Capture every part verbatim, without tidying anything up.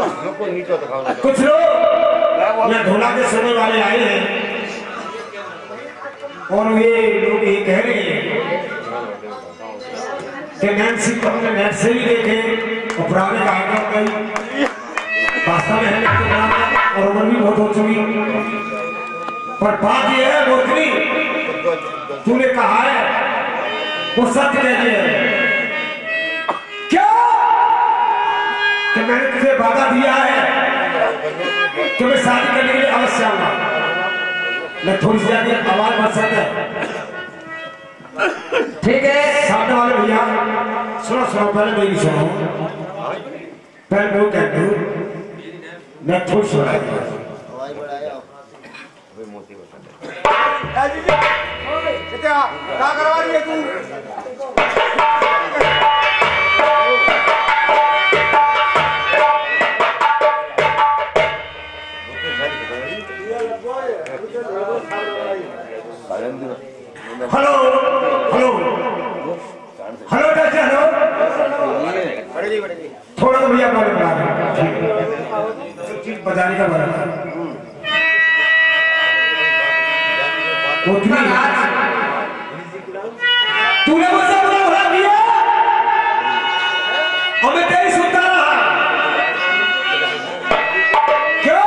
कुछ लोग यहाँ ढोला के सुनने वाले आए हैं और ये लोग ये कह रहे हैं कि नैन्सी को हमने नेट से भी देखे और पुराने कार्यक्रम गई वास्तव में है और उम्र भी बहुत हो चुकी, पर बात यह है मोतनी तूने कहा है वो सत्य कहती है क्या कि मैंने तुझे वादा दिया है कि मैं शादी करने के लिए अवश्य आऊंगा। मैं थोड़ी सी आगे आवाज बढ़ सकता है, ठीक है सामने वाले भैया सुनो सुनो पहले मेरी सुनो, पहले मैं कहता हूँ मैं थोड़ी सुना क्या क्या करवा रही है तू? हेलो हेलो हेलो चाचा हेलो थोड़ा भैया बारे बना चीज बजाने का बना तूने मुझसे बुरा भला दिया और मैं तेरी सुनता रहा क्यों?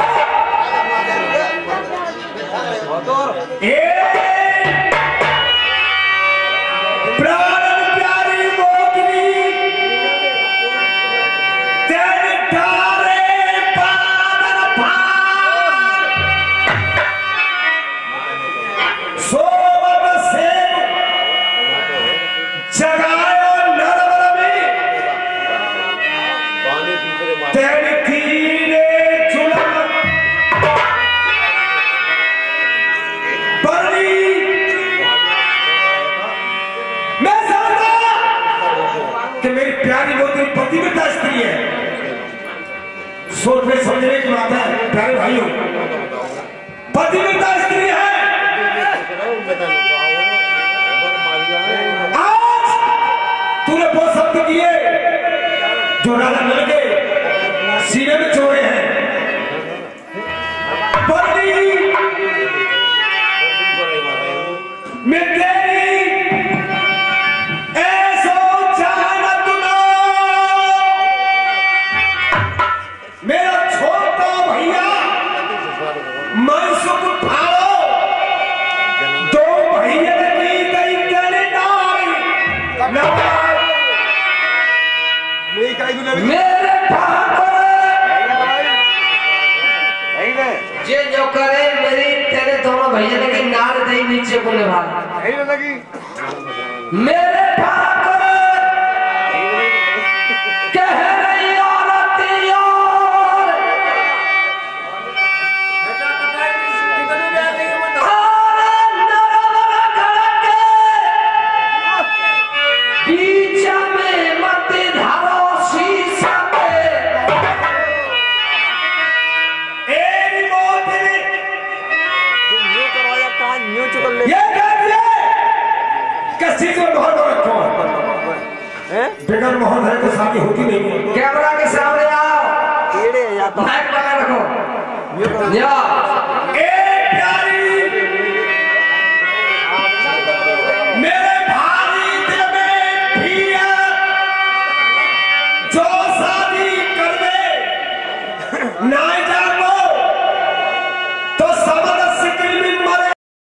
पतिव्रता स्त्री है, सोच में समझने की बात है प्यारे भाइयों, पतिव्रता स्त्री है। आज तूने वो शब्द किए जो राजा नल के सीने में छोड़े हैं, मैं तेरी मेरे जे जो करे मेरी तेरे दोनों भैया लगी नार दे नीचे बोले भाई लगी मेरे कह रही औरत बीच में मत धारो बिगर मोहन है तो शादी होती नहीं। कैमरा के सामने आओ, माइक लगा रखो। या ए प्यारी मेरे भारी दिल में भी है जो शादी कर दे ना